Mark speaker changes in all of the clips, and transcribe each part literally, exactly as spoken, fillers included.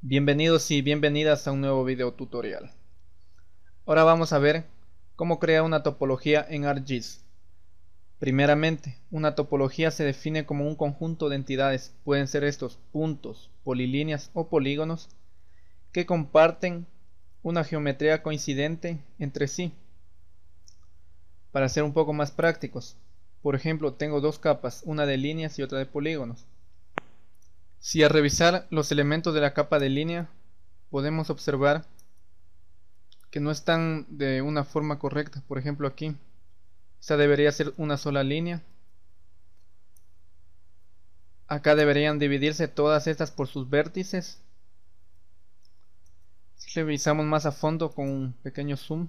Speaker 1: Bienvenidos y bienvenidas a un nuevo video tutorial. Ahora vamos a ver cómo crear una topología en ArcGIS. Primeramente, una topología se define como un conjunto de entidades, pueden ser estos puntos, polilíneas o polígonos, que comparten una geometría coincidente entre sí. Para ser un poco más prácticos, por ejemplo, tengo dos capas, una de líneas y otra de polígonos. Si al revisar los elementos de la capa de línea podemos observar que no están de una forma correcta. Por ejemplo, aquí esta debería ser una sola línea, acá deberían dividirse todas estas por sus vértices. Si revisamos más a fondo con un pequeño zoom,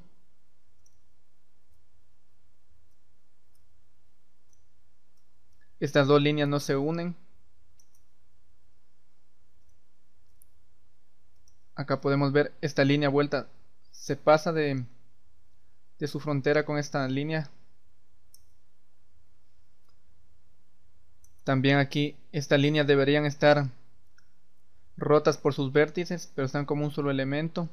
Speaker 1: estas dos líneas no se unen. Acá podemos ver esta línea vuelta se pasa de, de su frontera con esta línea. También aquí estas líneas deberían estar rotas por sus vértices, pero están como un solo elemento.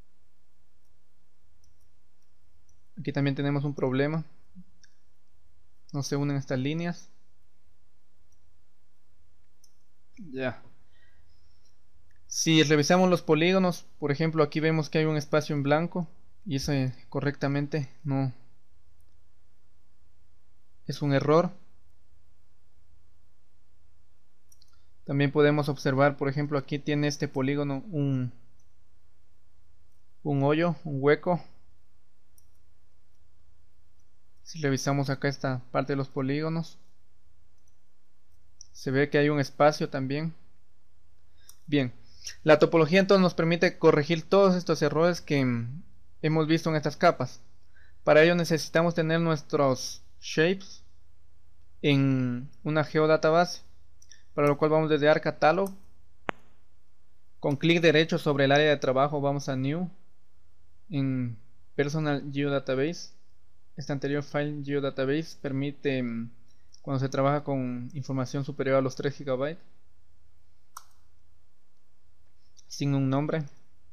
Speaker 1: Aquí también tenemos un problema, no se unen estas líneas. Ya. Si revisamos los polígonos, por ejemplo, aquí vemos que hay un espacio en blanco y eso correctamente no es un error. También podemos observar, por ejemplo, aquí tiene este polígono un, un hoyo, un hueco. Si revisamos acá esta parte de los polígonos, se ve que hay un espacio también. Bien, la topología entonces nos permite corregir todos estos errores que mm, hemos visto en estas capas. Para ello necesitamos tener nuestros shapes en una geodatabase, para lo cual vamos desde ArcCatalog, con clic derecho sobre el área de trabajo vamos a New, en Personal Geodatabase. Este anterior File Geodatabase permite, cuando se trabaja con información superior a los tres gigabytes, sin un nombre.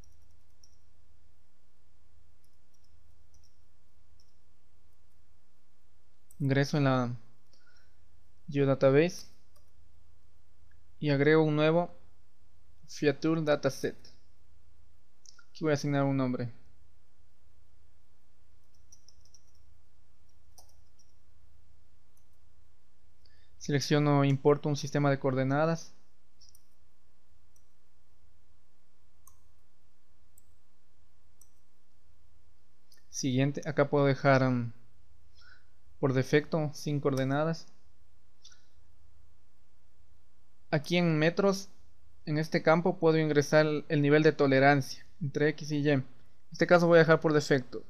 Speaker 1: Ingreso en la Geodatabase y agrego un nuevo Feature Dataset. Aquí voy a asignar un nombre. Selecciono importo un sistema de coordenadas. Siguiente, acá puedo dejar um, por defecto sin coordenadas. Aquí en metros, en este campo puedo ingresar el, el nivel de tolerancia entre X y Y. En este caso voy a dejar por defecto.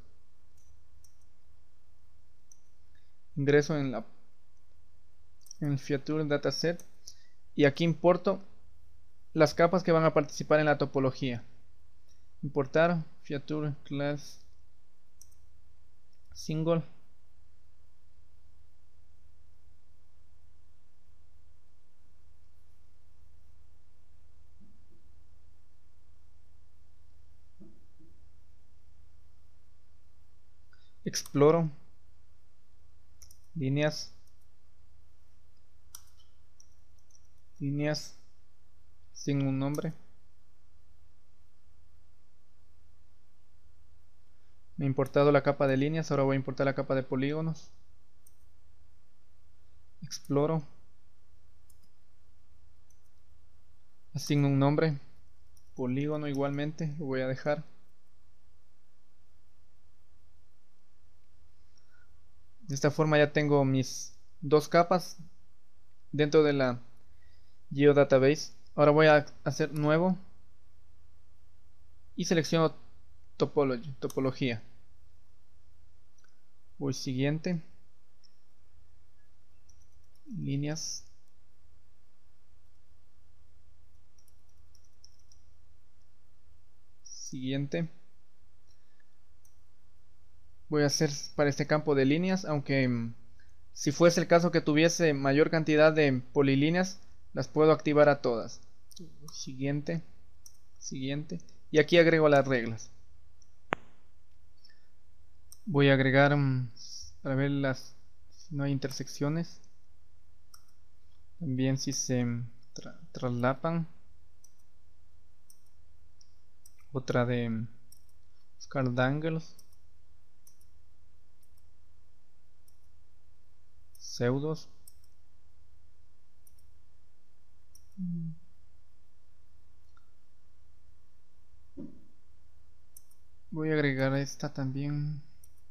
Speaker 1: Ingreso en la en el Feature Dataset y aquí importo las capas que van a participar en la topología. Importar Feature Class Single. Exploro líneas, líneas sin un nombre. Me he importado la capa de líneas, ahora voy a importar la capa de polígonos. Exploro, asigno un nombre, polígono igualmente, lo voy a dejar. De esta forma ya tengo mis dos capas dentro de la Geodatabase. Ahora voy a hacer nuevo y selecciono topology, topología. Voy siguiente, líneas, siguiente. Voy a hacer para este campo de líneas, aunque mm, si fuese el caso que tuviese mayor cantidad de polilíneas, las puedo activar a todas. Siguiente, Siguiente. Y aquí agrego las reglas. Voy a agregar um, para ver las si no hay intersecciones. También si se tra traslapan. Otra de buscar dangles. Pseudos. Voy a agregar esta también.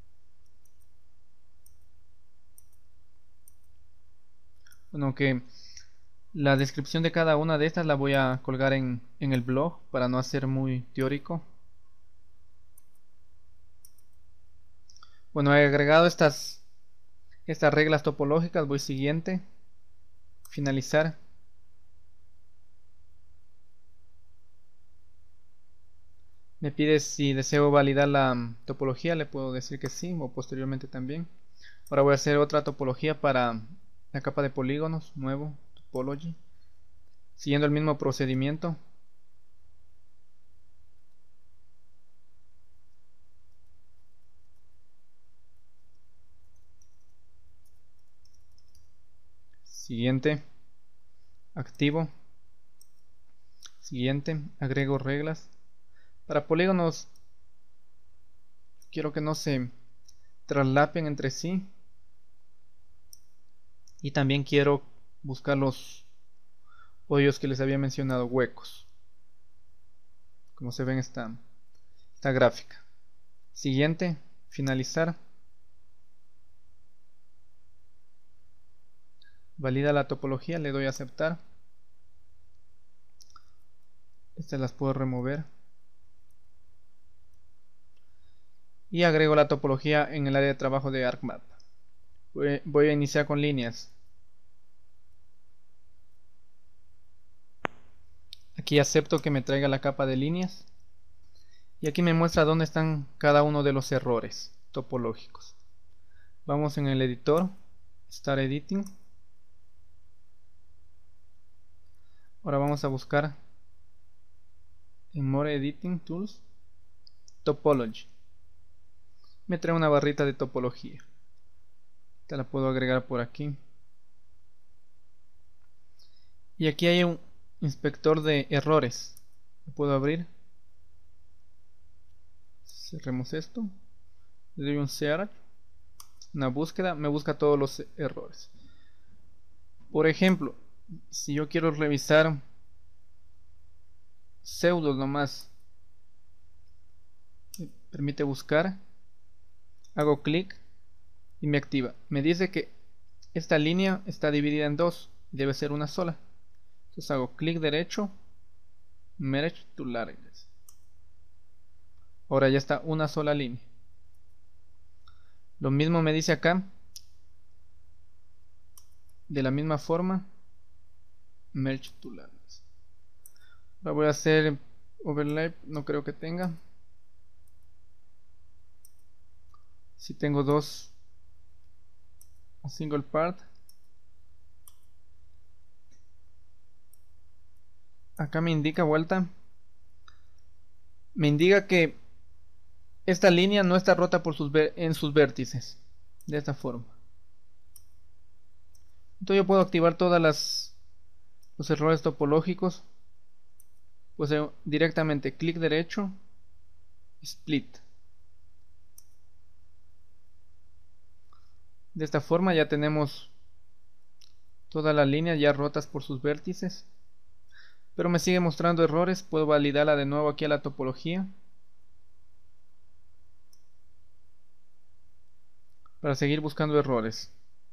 Speaker 1: Bueno, que la descripción de cada una de estas la voy a colgar en, en el blog para no hacer muy teórico. Bueno, he agregado estas, estas reglas topológicas. Voy siguiente. Finalizar. Me pide si deseo validar la mm, topología. Le puedo decir que sí, o posteriormente también. Ahora voy a hacer otra topología para la capa de polígonos. Nuevo, topology. Siguiendo el mismo procedimiento. Siguiente. Activo. Siguiente. Agrego reglas. Para polígonos quiero que no se traslapen entre sí. Y también quiero buscar los hoyos que les había mencionado, huecos, como se ve en esta, esta gráfica. Siguiente, finalizar. Valida la topología, le doy a aceptar. Estas las puedo remover. Y agrego la topología en el área de trabajo de ArcMap. Voy, voy a iniciar con líneas. Aquí acepto que me traiga la capa de líneas. Y aquí me muestra dónde están cada uno de los errores topológicos. Vamos en el editor, Start Editing. Ahora vamos a buscar en More Editing Tools, Topology. Me trae una barrita de topología. Esta la puedo agregar por aquí. Y aquí hay un inspector de errores. Lo puedo abrir. Cerremos esto. Le doy un search. Una búsqueda. Me busca todos los errores. Por ejemplo, si yo quiero revisar pseudos nomás, me permite buscar. Hago clic y me activa. Me dice que esta línea está dividida en dos. Debe ser una sola. Entonces hago clic derecho, Merge to Largest. Ahora ya está una sola línea. Lo mismo me dice acá. De la misma forma, Merge to Largest. Ahora voy a hacer overlay. No creo que tenga. Si tengo dos a single part. Acá me indica vuelta. Me indica que esta línea no está rota por sus en sus vértices. De esta forma. Entonces yo puedo activar todas las los errores topológicos. Pues eh, directamente clic derecho, split. De esta forma ya tenemos todas las líneas ya rotas por sus vértices. Pero me sigue mostrando errores. Puedo validarla de nuevo aquí a la topología para seguir buscando errores.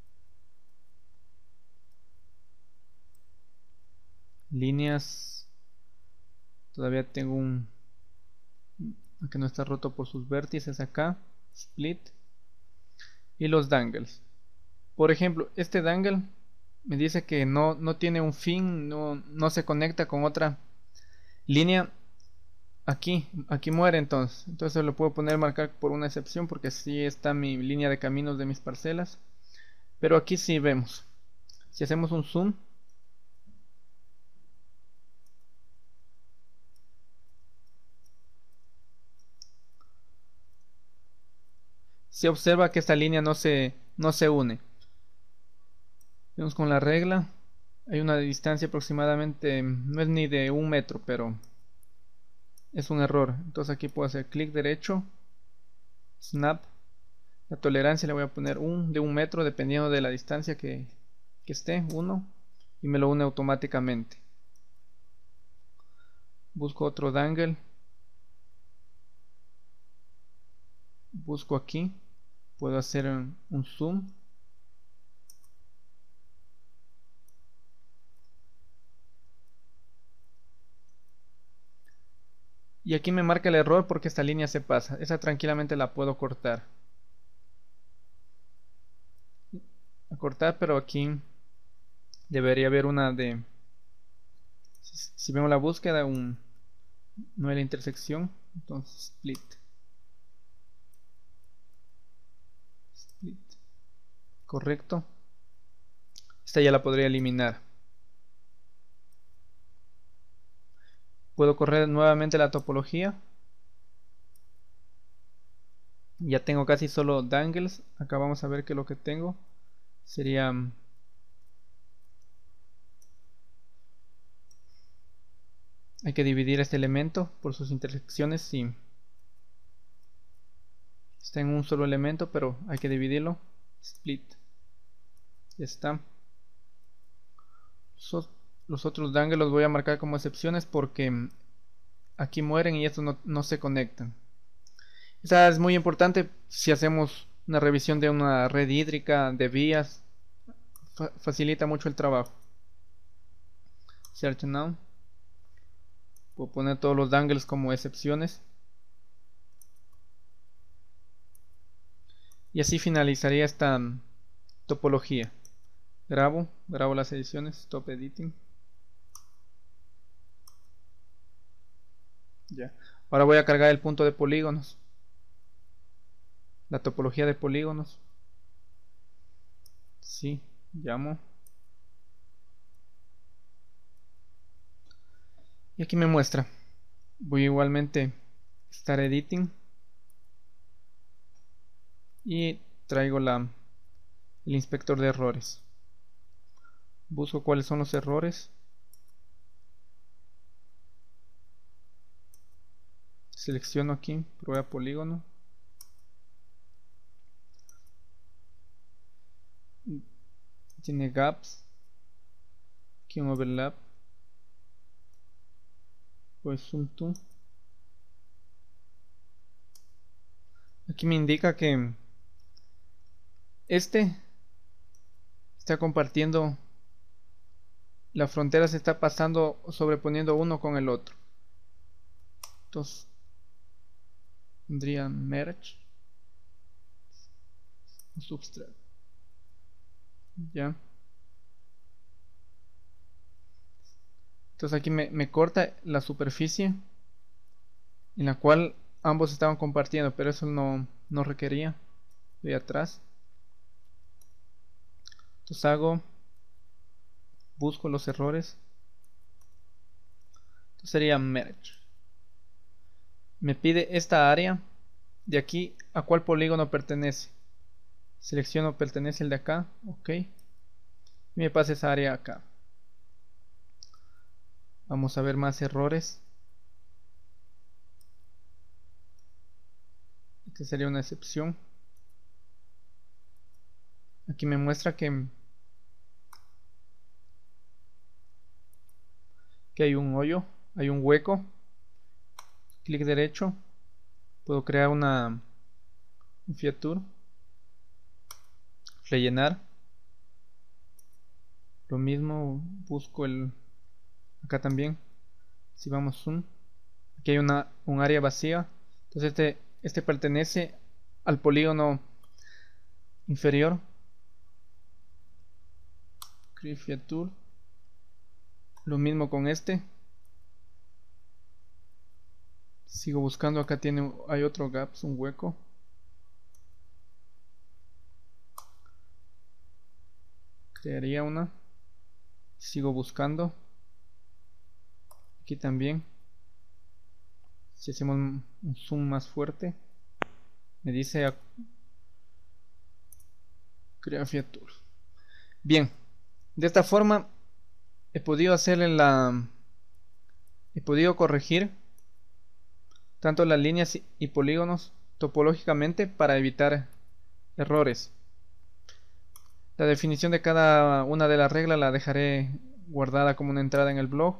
Speaker 1: Líneas. Todavía tengo un que no está roto por sus vértices acá. Split. Y los dangles. Por ejemplo, este dangle me dice que no, no tiene un fin, no, no se conecta con otra línea. Aquí, aquí muere entonces. Entonces lo puedo poner marcar por una excepción porque así está mi línea de caminos de mis parcelas. Pero aquí sí vemos. Si hacemos un zoom, se observa que esta línea no se, no se une. Vamos con la regla. Hay una distancia aproximadamente, no es ni de un metro, pero es un error. Entonces aquí puedo hacer clic derecho, snap. La tolerancia le voy a poner un de un metro dependiendo de la distancia que, que esté, uno, y me lo une automáticamente. Busco otro dangle, busco aquí, puedo hacer un, un zoom. Y aquí me marca el error porque esta línea se pasa. Esa tranquilamente la puedo cortar. A cortar, pero aquí debería haber una de... Si, si vemos la búsqueda, un no hay la intersección, entonces split. Split. Correcto. Esta ya la podría eliminar. Puedo correr nuevamente la topología. Ya tengo casi solo dangles. Acá vamos a ver que lo que tengo sería... Hay que dividir este elemento por sus intersecciones. Si está en un solo elemento, pero hay que dividirlo. Split. Ya está. So, los otros dangles los voy a marcar como excepciones porque aquí mueren y estos no, no se conectan. Esa es muy importante si hacemos una revisión de una red hídrica, de vías. Fa facilita mucho el trabajo. Search now. Puedo poner todos los dangles como excepciones. Y así finalizaría esta um, topología. Grabo, grabo las ediciones, stop editing. Ya. Ahora voy a cargar el punto de polígonos. La topología de polígonos. Sí, llamo. Y aquí me muestra. Voy igualmente a estar editing. Y traigo la, el inspector de errores. Busco cuáles son los errores. Selecciono aquí, prueba polígono. Tiene gaps. Aquí un overlap. Pues zoom to. Aquí me indica que este está compartiendo, la frontera se está pasando, sobreponiendo uno con el otro. Entonces tendría merge, subtract, ya. Entonces aquí me, me corta la superficie en la cual ambos estaban compartiendo, pero eso no, no requería. Voy atrás. Entonces hago, busco los errores. Entonces sería merge. Me pide esta área de aquí a cuál polígono pertenece. Selecciono pertenece el de acá, ok. Y me pasa esa área acá. Vamos a ver más errores. Esta sería una excepción. Aquí me muestra que, que hay un hoyo, hay un hueco. Clic derecho. Puedo crear una un feature. Rellenar. Lo mismo, busco el acá también. Si vamos zoom, aquí hay una un área vacía. Entonces este este pertenece al polígono inferior. Create feature. Lo mismo con este. Sigo buscando, acá tiene hay otro gaps, un hueco. Crearía una. Sigo buscando. Aquí también. Si hacemos un zoom más fuerte, me dice Grafia Tool. Bien, de esta forma he podido hacerle la he podido corregir tanto las líneas y polígonos topológicamente para evitar errores. La definición de cada una de las reglas la dejaré guardada como una entrada en el blog.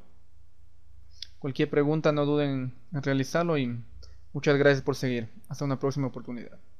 Speaker 1: Cualquier pregunta no duden en realizarlo y muchas gracias por seguir. Hasta una próxima oportunidad.